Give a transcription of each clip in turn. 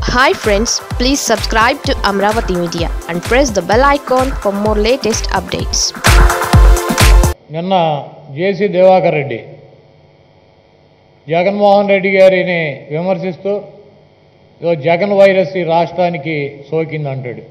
Hi friends, please subscribe to Amravati Media and press the bell icon for more latest updates. నిన్న జేసీ దివాకర్ రెడ్డి జగన్మోహన్ రెడ్డి గారిని విమర్శిస్తూ Jagan virus ఈ రాష్ట్రానికి సోకిందంటాడు.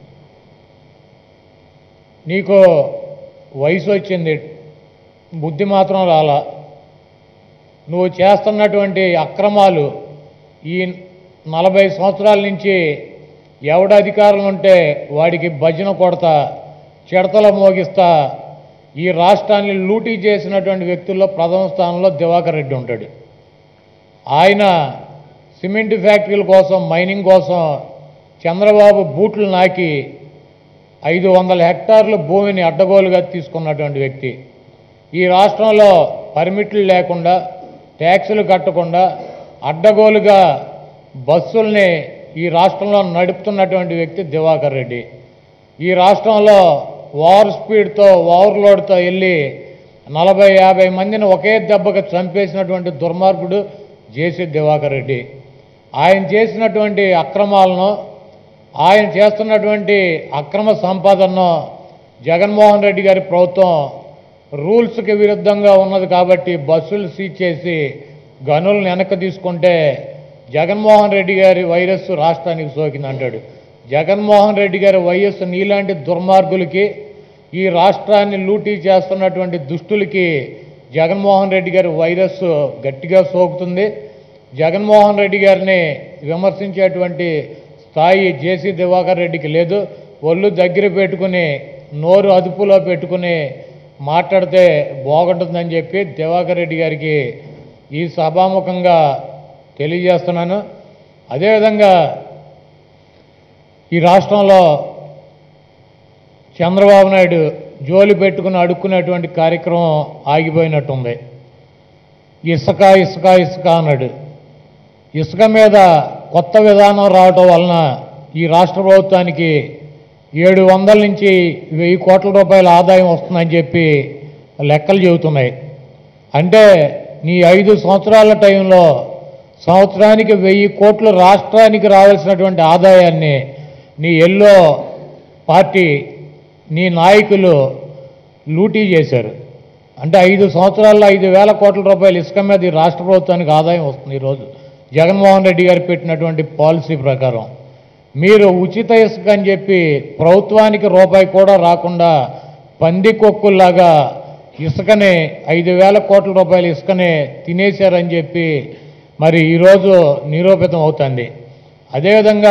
నీకు వయసు వచ్చింది, బుద్ధి మాత్రం రాలా. నువ్వు చేస్తున్నటువంటి అక్రమాలు ఈ 40 సంవత్సరాల నుంచి ఎవడ అధికారులు ఉంటే వాడికి భజన కొడతా, చిడతల మోగిస్తా ఈ రాష్ట్రాన్ని లూటీ చేసినటువంటి వ్యక్తుల్లో ప్రథమ స్థానంలో దివాకర్ రెడ్డి ఉంటాడు. ఆయన సిమెంట్ ఫ్యాక్టరీల కోసం, మైనింగ్ కోసం చంద్రబాబు బూట్లు నాకి 500 హెక్టార్ల భూమిని అడ్డగోలుగా తీసుకున్నటువంటి వ్యక్తి. ఈ రాష్ట్రంలో పర్మిట్లు లేకుండా, ట్యాక్సులు కట్టకుండా అడ్డగోలుగా బస్సుల్ని ఈ రాష్ట్రంలో నడుపుతున్నటువంటి వ్యక్తి దివాకర్ రెడ్డి. ఈ రాష్ట్రంలో ఓవర్ స్పీడ్తో, ఓవర్లోడ్తో వెళ్ళి 40-50 మందిని ఒకే దెబ్బగా చంపేసినటువంటి దుర్మార్గుడు జేసీ దివాకర్ రెడ్డి. ఆయన చేసినటువంటి అక్రమాలను, ఆయన చేస్తున్నటువంటి అక్రమ సంపాదనను జగన్మోహన్ రెడ్డి గారి ప్రభుత్వం రూల్స్కి విరుద్ధంగా ఉన్నది కాబట్టి బస్సులు సీజ్ చేసి గనులను వెనక్కి తీసుకుంటే జగన్మోహన్ రెడ్డి గారి వైరస్ రాష్ట్రానికి సోకిందంటాడు. జగన్మోహన్ రెడ్డి గారి వైఎస్ నీలాంటి దుర్మార్గులకి, ఈ రాష్ట్రాన్ని లూటీ చేస్తున్నటువంటి దుష్టులకి జగన్మోహన్ రెడ్డి గారి వైరస్ గట్టిగా సోకుతుంది. జగన్మోహన్ రెడ్డి గారిని విమర్శించేటువంటి స్థాయి జేసీ దివాకర్ రెడ్డికి లేదు. ఒళ్ళు దగ్గర పెట్టుకుని, నోరు అదుపులో పెట్టుకుని మాట్లాడితే బాగుంటుందని చెప్పి దివాకర్ రెడ్డి గారికి ఈ సభాముఖంగా తెలియజేస్తున్నాను. అదేవిధంగా ఈ రాష్ట్రంలో చంద్రబాబు నాయుడు జోలి పెట్టుకుని అడుక్కునేటువంటి కార్యక్రమం ఆగిపోయినట్టుంది. ఇసుక ఇసుక ఇసుక అన్నాడు. ఇసుక మీద కొత్త విధానం రావటం వలన ఈ రాష్ట్ర ప్రభుత్వానికి 700 నుంచి 1000 కోట్ల రూపాయల ఆదాయం వస్తుందని చెప్పి లెక్కలు చెబుతున్నాయి. అంటే నీ 5 సంవత్సరాల టైంలో సంవత్సరానికి 1000 కోట్లు రాష్ట్రానికి రావాల్సినటువంటి ఆదాయాన్ని నీ ఎల్లో పార్టీ, నీ నాయకులు లూటీ చేశారు. అంటే 5 సంవత్సరాల్లో 5,000 కోట్ల రూపాయలు ఇసుక మీద ఈ రాష్ట్ర ప్రభుత్వానికి ఆదాయం వస్తుంది. ఈరోజు జగన్మోహన్ రెడ్డి గారు పెట్టినటువంటి పాలసీ ప్రకారం మీరు ఉచిత ఇసుక అని చెప్పి ప్రభుత్వానికి రూపాయి కూడా రాకుండా పందికొక్కుల్లాగా ఇసుకని 5,000 కోట్ల రూపాయల ఇసుకనే తినేశారని చెప్పి మరి ఈరోజు నిరూపితం అవుతుంది. అదేవిధంగా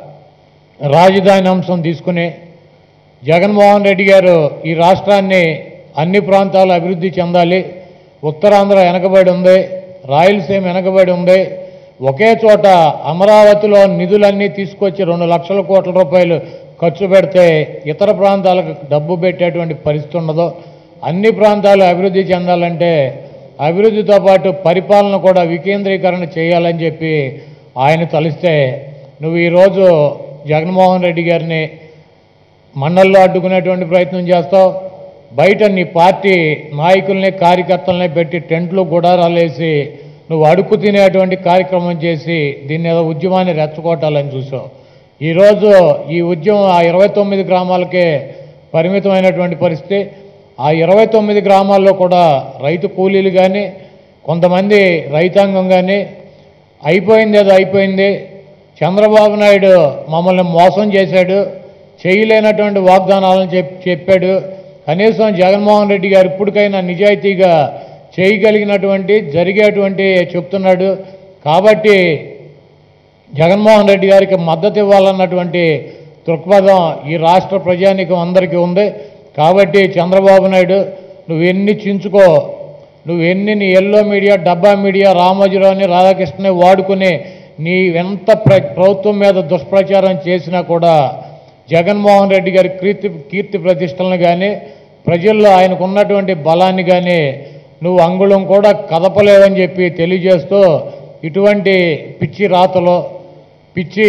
రాజధాని అంశం తీసుకుని జగన్మోహన్ రెడ్డి గారు ఈ రాష్ట్రాన్ని అన్ని ప్రాంతాలు అభివృద్ధి చెందాలి, ఉత్తరాంధ్ర వెనకబడి ఉంది, రాయలసీమ వెనకబడి ఉంది, ఒకే చోట అమరావతిలో నిధులన్నీ తీసుకొచ్చి 2 లక్షల కోట్ల రూపాయలు ఖర్చు పెడితే ఇతర ప్రాంతాలకు డబ్బు పెట్టేటువంటి పరిస్థితి ఉండదు. అన్ని ప్రాంతాలు అభివృద్ధి చెందాలంటే అభివృద్ధితో పాటు పరిపాలన కూడా వికేంద్రీకరణ చేయాలని చెప్పి ఆయన తలిస్తే నువ్వు ఈరోజు జగన్మోహన్ రెడ్డి గారిని మండల్లో అడ్డుకునేటువంటి ప్రయత్నం చేస్తావు. బయట నీ పార్టీ నాయకుల్ని, కార్యకర్తల్ని పెట్టి టెంట్లు గుడారాలు వేసి నువ్వు అడుక్కు తినేటువంటి కార్యక్రమం చేసి దీన్ని ఏదో ఉద్యమాన్ని రెచ్చగొట్టాలని చూసావు. ఈరోజు ఈ ఉద్యమం ఆ 29 గ్రామాలకే పరిమితమైనటువంటి పరిస్థితి. ఆ 29 గ్రామాల్లో కూడా రైతు కూలీలు కానీ, కొంతమంది రైతాంగం కానీ అయిపోయింది ఏదో అయిపోయింది, చంద్రబాబు నాయుడు మమ్మల్ని మోసం చేశాడు, చేయలేనటువంటి వాగ్దానాలను చెప్పాడు, కనీసం జగన్మోహన్ రెడ్డి గారు ఇప్పటికైనా నిజాయితీగా చేయగలిగినటువంటి జరిగేటువంటి చెప్తున్నాడు. కాబట్టి జగన్మోహన్ రెడ్డి గారికి మద్దతు ఇవ్వాలన్నటువంటి దృక్పథం ఈ రాష్ట్ర ప్రజానీకం అందరికీ ఉంది. కాబట్టి చంద్రబాబు నాయుడు నువ్వెన్ని చించుకో, నువ్వెన్ని నీ ఎల్లో మీడియా, డబ్బా మీడియా, రామోజీరావుని, రాధాకృష్ణని వాడుకుని నీ ఎంత ప్రభుత్వం మీద దుష్ప్రచారం చేసినా కూడా జగన్మోహన్ రెడ్డి గారి కీర్తి ప్రతిష్టలను కానీ, ప్రజల్లో ఆయనకు ఉన్నటువంటి బలాన్ని కానీ నువ్వు అంగుళం కూడా కదపలేవని చెప్పి తెలియజేస్తూ ఇటువంటి పిచ్చి రాతలు, పిచ్చి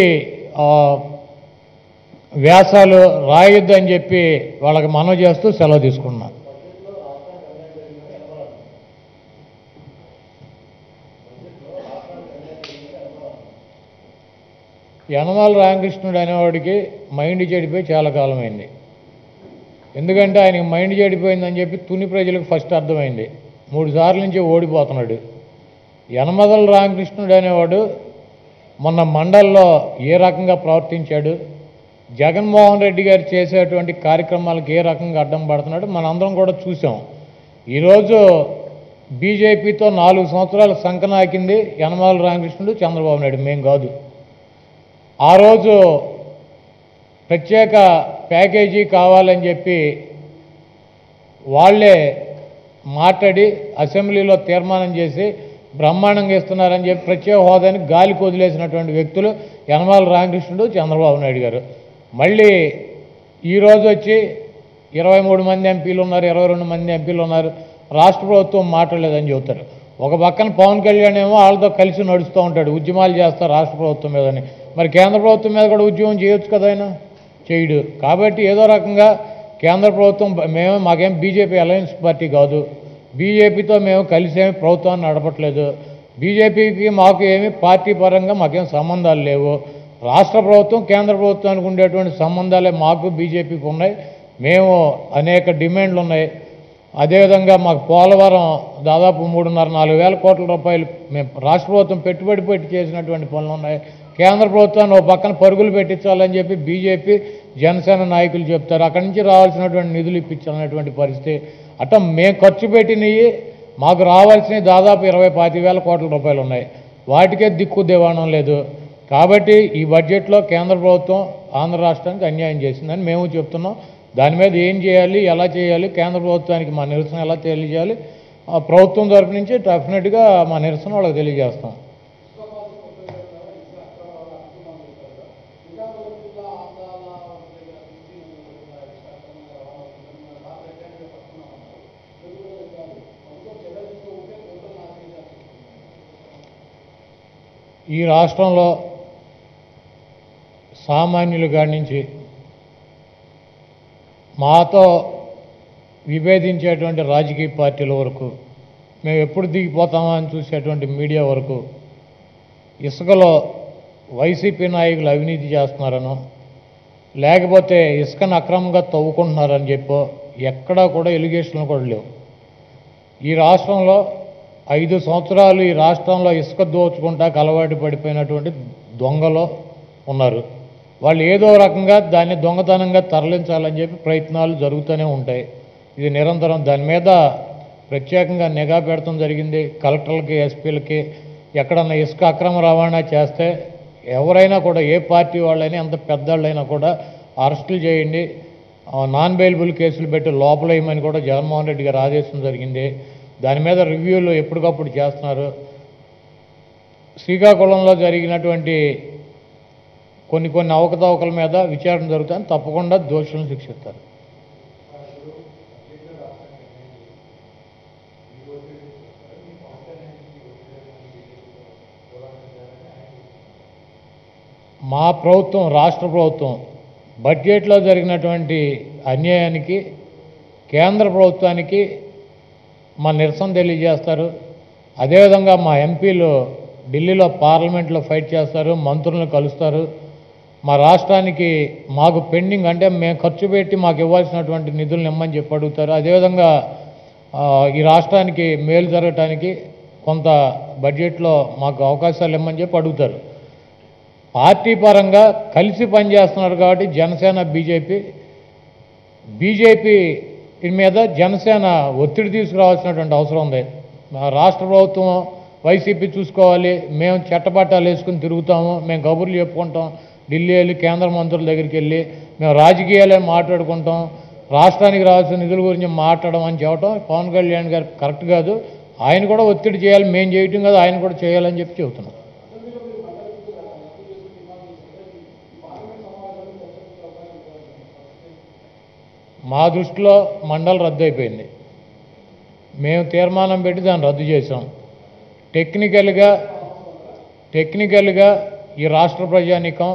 వ్యాసాలు రాయొద్దని చెప్పి వాళ్ళకి మనవి చేస్తూ సెలవు తీసుకున్నాను. యనమల రామకృష్ణుడు అనేవాడికి మైండ్ చెడిపోయి చాలా కాలమైంది. ఎందుకంటే ఆయనకి మైండ్ చెడిపోయిందని చెప్పి తుని ప్రజలకు ఫస్ట్ అర్థమైంది. 3 సార్లు నుంచి ఓడిపోతున్నాడు. యనమల రామకృష్ణుడు అనేవాడు మొన్న మండల్లో ఏ రకంగా ప్రవర్తించాడు, జగన్మోహన్ రెడ్డి గారు చేసేటువంటి కార్యక్రమాలకు ఏ రకంగా అడ్డం పడుతున్నాడు మనందరం కూడా చూసాం. ఈరోజు బీజేపీతో 4 సంవత్సరాలు సంకనాకింది యనమల రామకృష్ణుడు, చంద్రబాబు నాయుడు, మేం కాదు. ఆ రోజు ప్రత్యేక ప్యాకేజీ కావాలని చెప్పి వాళ్ళే మాట్లాడి అసెంబ్లీలో తీర్మానం చేసి బ్రహ్మాండంగా ఇస్తున్నారని చెప్పి ప్రత్యేక హోదాని గాలికి వదిలేసినటువంటి వ్యక్తులు యనమల రామకృష్ణుడు, చంద్రబాబు నాయుడు గారు. మళ్ళీ ఈరోజు వచ్చి 23 మంది ఎంపీలు ఉన్నారు, 22 మంది ఎంపీలు ఉన్నారు, రాష్ట్ర ప్రభుత్వం మాట్లాడలేదని చెబుతారు. ఒక పక్కన పవన్ కళ్యాణ్ ఏమో వాళ్ళతో కలిసి నడుస్తూ ఉంటాడు, ఉద్యమాలు చేస్తారు రాష్ట్ర ప్రభుత్వం మీదని. మరి కేంద్ర ప్రభుత్వం మీద కూడా ఉద్యమం చేయొచ్చు కదా, ఆయన చేయడు. కాబట్టి ఏదో రకంగా కేంద్ర ప్రభుత్వం మాకేం బీజేపీ అలయన్స్ పార్టీ కాదు, బీజేపీతో మేము కలిసి ఏమి ప్రభుత్వాన్ని నడపట్లేదు, బీజేపీకి మాకు ఏమి పార్టీ పరంగా మాకేం సంబంధాలు లేవు, రాష్ట్ర ప్రభుత్వం కేంద్ర ప్రభుత్వానికి ఉండేటువంటి సంబంధాలే మాకు బీజేపీకి ఉన్నాయి, మేము అనేక డిమాండ్లు ఉన్నాయి. అదేవిధంగా మాకు పోలవరం దాదాపు 3,500-4 వేల కోట్ల రూపాయలు మేము రాష్ట్ర ప్రభుత్వం పెట్టుబడి పెట్టి చేసినటువంటి పనులు ఉన్నాయి. కేంద్ర ప్రభుత్వాన్ని ఒక పక్కన పరుగులు పెట్టించాలని చెప్పి బీజేపీ జనసేన నాయకులు చెప్తారు, అక్కడి నుంచి రావాల్సినటువంటి నిధులు ఇప్పించాలనేటువంటి పరిస్థితి. అట్లా మేము ఖర్చు పెట్టినవి మాకు రావాల్సినవి దాదాపు 20-25 వేల కోట్ల రూపాయలు ఉన్నాయి, వాటికే దిక్కు దివాణం లేదు. కాబట్టి ఈ బడ్జెట్లో కేంద్ర ప్రభుత్వం ఆంధ్ర రాష్ట్రానికి అన్యాయం చేసిందని మేము చెప్తున్నాం. దాని మీద ఏం చేయాలి, ఎలా చేయాలి, కేంద్ర ప్రభుత్వానికి మా నిరసన ఎలా తెలియజేయాలి, ప్రభుత్వం తరఫు నుంచి డెఫినెట్గా మా నిరసన వాళ్ళకి తెలియజేస్తాం. ఈ రాష్ట్రంలో సామాన్యుల కాడి నుంచి మాతో విభేదించేటువంటి రాజకీయ పార్టీల వరకు, మేము ఎప్పుడు దిగిపోతామా అని చూసేటువంటి మీడియా వరకు ఇసుకలో వైసీపీ నాయకులు అవినీతి చేస్తున్నారనో లేకపోతే ఇసుకను అక్రమంగా తవ్వుకుంటున్నారని చెప్పో ఎక్కడా కూడా ఎలిగేషన్లు కూడా లేవు. ఈ రాష్ట్రంలో 5 సంవత్సరాలు ఈ రాష్ట్రంలో ఇసుక దోచుకుంటాకు అలవాటు పడిపోయినటువంటి దొంగలు ఉన్నారు. వాళ్ళు ఏదో రకంగా దాన్ని దొంగతనంగా తరలించాలని చెప్పి ప్రయత్నాలు జరుగుతూనే ఉంటాయి. ఇది నిరంతరం దాని మీద ప్రత్యేకంగా నిఘా పెడతాం జరిగింది. కలెక్టర్లకి, ఎస్పీలకి ఎక్కడన్నా ఇసుక అక్రమ రవాణా చేస్తే ఎవరైనా కూడా, ఏ పార్టీ వాళ్ళైనా ఎంత పెద్దవాళ్ళైనా కూడా అరెస్టులు చేయండి, నాన్ బెయిలబుల్ కేసులు పెట్టి లోపలేయమని కూడా జగన్మోహన్ రెడ్డి గారు ఆదేశం జరిగింది. దాని మీద రివ్యూలు ఎప్పటికప్పుడు చేస్తున్నారు. శ్రీకాకుళంలో జరిగినటువంటి కొన్ని అవకతవకల మీద విచారణ జరుగుతుంది, తప్పకుండా దోషులను శిక్షిస్తారు. మా ప్రభుత్వం, రాష్ట్ర ప్రభుత్వం బడ్జెట్లో జరిగినటువంటి అన్యాయానికి కేంద్ర ప్రభుత్వానికి మా నిరసన తెలియజేస్తారు. అదేవిధంగా మా ఎంపీలు ఢిల్లీలో పార్లమెంట్లో ఫైట్ చేస్తారు, మంత్రులను కలుస్తారు. మా రాష్ట్రానికి మాకు పెండింగ్ అంటే మేము ఖర్చు పెట్టి మాకు ఇవ్వాల్సినటువంటి నిధులను ఇమ్మని చెప్పి అడుగుతారు. అదేవిధంగా ఈ రాష్ట్రానికి మేలు జరగటానికి కొంత బడ్జెట్లో మాకు అవకాశాలు ఇమ్మని చెప్పి అడుగుతారు. పార్టీ పరంగా కలిసి పనిచేస్తున్నారు కాబట్టి జనసేన, బీజేపీ మీద జనసేన ఒత్తిడి తీసుకురావాల్సినటువంటి అవసరం ఉంది. రాష్ట్ర ప్రభుత్వం వైసీపీ చూసుకోవాలి, మేము చట్టపట్టాలు వేసుకుని తిరుగుతాము, మేము కబుర్లు చెప్పుకుంటాం, ఢిల్లీ వెళ్ళి కేంద్ర మంత్రుల దగ్గరికి వెళ్ళి మేము రాజకీయాలే మాట్లాడుకుంటాం, రాష్ట్రానికి రావాల్సిన నిధుల గురించి మాట్లాడడం అని చెప్పడం పవన్ కళ్యాణ్ గారు కరెక్ట్ కాదు. ఆయన కూడా ఒత్తిడి చేయాలి, మేము చేయటం కాదు, ఆయన కూడా చేయాలని చెప్పి చెబుతున్నాం. మా దృష్టిలో మండలి రద్దు అయిపోయింది. మేము తీర్మానం పెట్టి దాన్ని రద్దు చేసాం. టెక్నికల్గా ఈ రాష్ట్ర ప్రజానీకం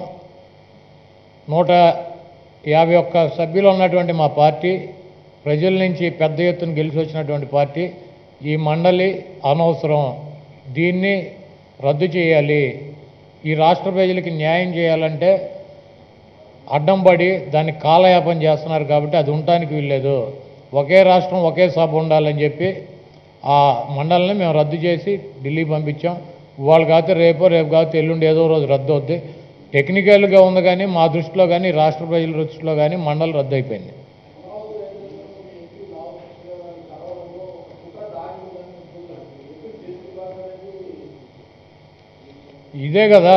151 సభ్యులు ఉన్నటువంటి మా పార్టీ, ప్రజల నుంచి పెద్ద ఎత్తున గెలిచి వచ్చినటువంటి పార్టీ, ఈ మండలి అనవసరం, దీన్ని రద్దు చేయాలి, ఈ రాష్ట్ర ప్రజలకి న్యాయం చేయాలంటే అడ్డం పడి దాన్ని కాలయాపన చేస్తున్నారు కాబట్టి అది ఉండటానికి వీల్లేదు. ఒకే రాష్ట్రం ఒకే సభ ఉండాలని చెప్పి ఆ మండలిని మేము రద్దు చేసి ఢిల్లీ పంపించాం. ఇవాళ కాకపోతే రేపు కాకపోతే ఎల్లుండి ఏదో రోజు రద్దు అవుద్ది. టెక్నికల్గా ఉంది కానీ మా దృష్టిలో కానీ రాష్ట్ర ప్రజల దృష్టిలో కానీ మండలి రద్దు అయిపోయింది. ఇదే కదా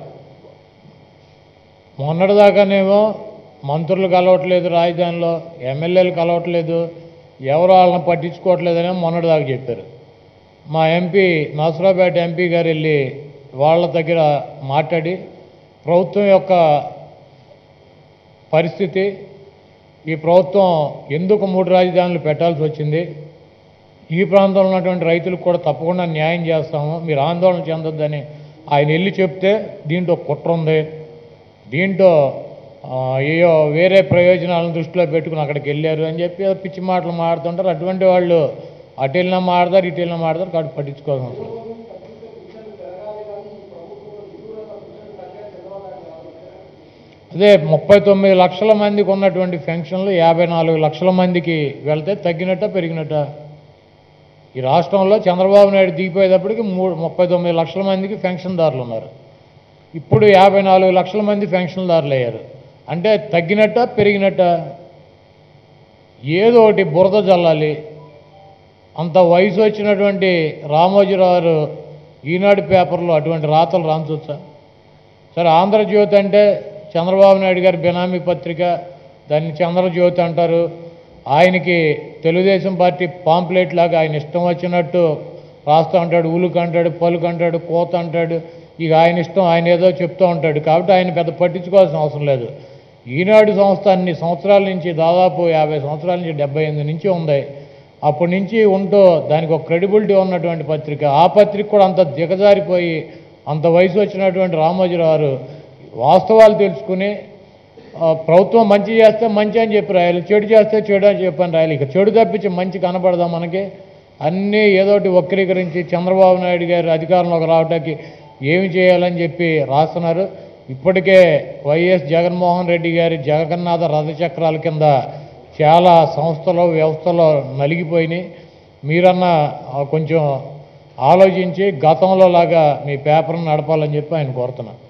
మొన్నటిదాకానేమో మంత్రులు కలవట్లేదు, రాజధానిలో ఎమ్మెల్యేలు కలవట్లేదు, ఎవరు వాళ్ళని పట్టించుకోవట్లేదని మొన్నటిదాకా చెప్పారు. మా ఎంపీ నసరాపేట ఎంపీ గారు వెళ్ళి వాళ్ళ దగ్గర మాట్లాడి ప్రభుత్వం యొక్క పరిస్థితి, ఈ ప్రభుత్వం ఎందుకు 3 రాజధానులు పెట్టాల్సి వచ్చింది, ఈ ప్రాంతంలో ఉన్నటువంటి రైతులకు కూడా తప్పకుండా న్యాయం చేస్తాము, మీరు ఆందోళన చెందొద్దని ఆయన వెళ్ళి చెప్తే దీంట్లో కుట్ర ఉంది, దీంట్లో ఏయో వేరే ప్రయోజనాలను దృష్టిలో పెట్టుకుని అక్కడికి వెళ్ళారు అని చెప్పి పిచ్చి మాటలు మాడుతుంటారు. అటువంటి వాళ్ళు అటు వెళ్ళినా మాడతారు, ఇటు వెళ్ళినా మాడతారు, కాబట్టి పట్టించుకోవాల్సిన అవసరం. అదే 39 లక్షల మందికి ఉన్నటువంటి పెన్షన్లు 54 లక్షల మందికి వెళ్తే తగ్గినట్ట పెరిగినట్ట? ఈ రాష్ట్రంలో చంద్రబాబు నాయుడు దిగిపోయేటప్పటికి 39 లక్షల మందికి పెన్షన్దారులు ఉన్నారు. ఇప్పుడు 54 లక్షల మంది పెన్షన్దారులు అయ్యారు. అంటే తగ్గినట్ట పెరిగినట్ట? ఏదో ఒకటి బురద జల్లాలి. అంత వయసు వచ్చినటువంటి రామోజీరావు ఈనాడు పేపర్లో అటువంటి రాతలు రాంచొచ్చా? సరే, ఆంధ్రజ్యోతి అంటే చంద్రబాబు నాయుడు గారి బినామీ పత్రిక, దాన్ని చంద్రజ్యోతి అంటారు. ఆయనకి తెలుగుదేశం పార్టీ పాంప్లెట్ లాగా ఆయన ఇష్టం వచ్చినట్టు రాస్తూ ఉంటాడు. ఉలుకు అంటాడు, పలుకు అంటాడు, కోత అంటాడు. ఇక ఆయన ఇష్టం, ఆయన ఏదో చెప్తూ ఉంటాడు. కాబట్టి ఆయన పెద్ద పట్టించుకోవాల్సిన అవసరం లేదు. ఈనాడు సంస్థ అన్ని సంవత్సరాల నుంచి, దాదాపు 50 సంవత్సరాల నుంచి 78 నుంచి ఉంది. అప్పటి నుంచి ఉంటూ దానికి ఒక క్రెడిబిలిటీ ఉన్నటువంటి పత్రిక. ఆ పత్రిక కూడా అంత దిగజారిపోయి అంత వయసు వచ్చినటువంటి రామోజీరావు వాస్తవాలు తెలుసుకుని ప్రభుత్వం మంచి చేస్తే మంచి అని చెప్పి రాయాలి, చెడు చేస్తే చెడు అని చెప్పని రాయాలి. ఇక చెడు తప్పించి మంచి కనపడదా మనకి? అన్నీ ఏదోటి వక్రీకరించి చంద్రబాబు నాయుడు గారు అధికారంలోకి రావడానికి ఏమి చేయాలని చెప్పి రాస్తున్నారు. ఇప్పటికే వైఎస్ జగన్మోహన్ రెడ్డి గారి జగన్నాథ రథచక్రాల కింద చాలా సంస్థలు వ్యవస్థలో నలిగిపోయినాయి. మీరన్నా కొంచెం ఆలోచించి గతంలో లాగా మీ పేపర్ను నడపాలని చెప్పి ఆయన కోరుతున్నారు.